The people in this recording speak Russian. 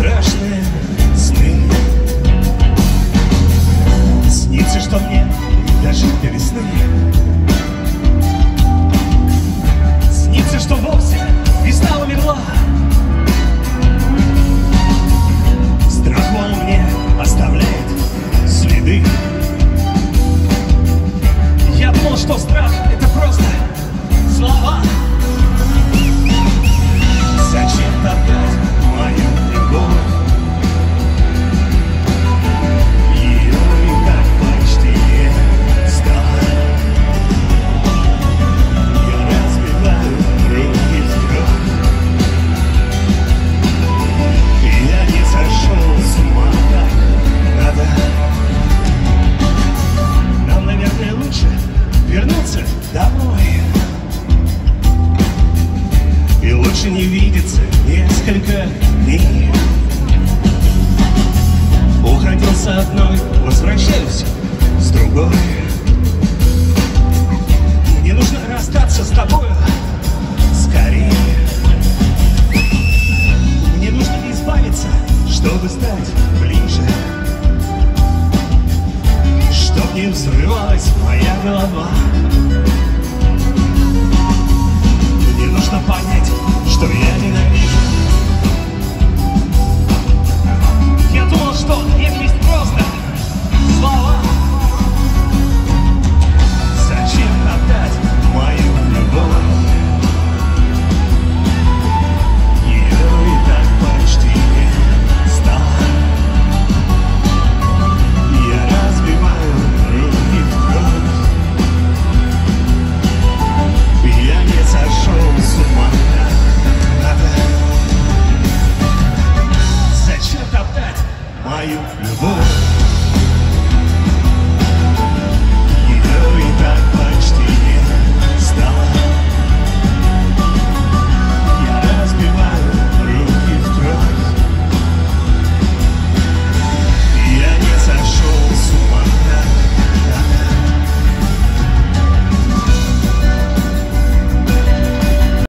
страшные сны. Снится, что мне дожить до весны. Снится, что вовсе весна умерла. Страх во мне оставляет следы. Я думал, что страх — это просто слова. Зачем топтать мою любовь? Ее и так почти не стало. Я разбиваю руки в кровь. Я не сошел с ума, как надо. Нам, наверное, лучше вернуться домой. И лучше не видеться несколько дней. Уходил с одной, возвращаюсь с другой. Мне нужно расстаться с тобою скорее. Мне нужно избавиться, чтобы стать ближе, чтоб не взрывалась моя голова.